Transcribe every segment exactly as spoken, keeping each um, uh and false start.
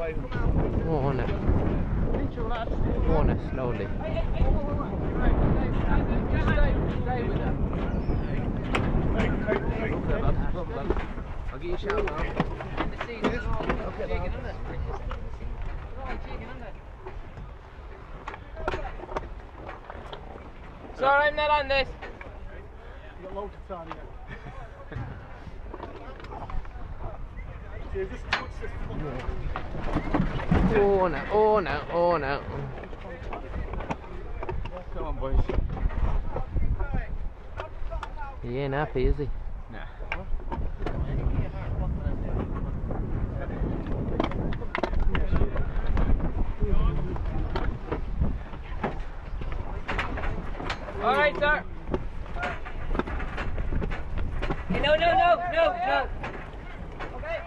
Go on it. Go on it slowly. Stay with them. I'll get you a shout now. Sorry, I'm not on this. You got loads of time yet. Just touch this. Oh no, oh no, oh no. Come on, boys. He ain't happy, is he? Nah. All right, sir. Hey, no, no, no, no, no. Okay.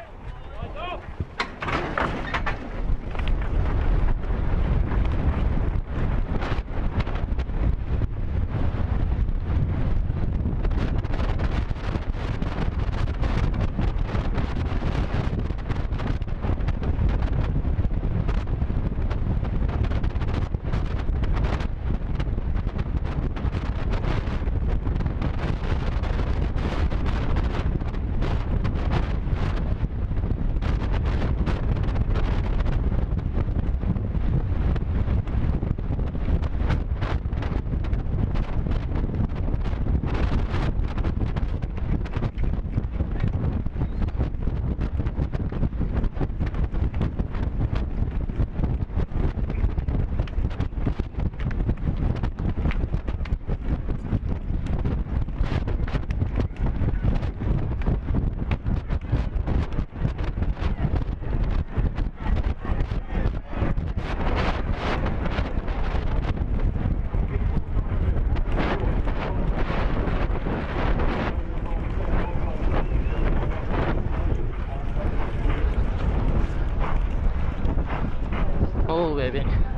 Oh baby.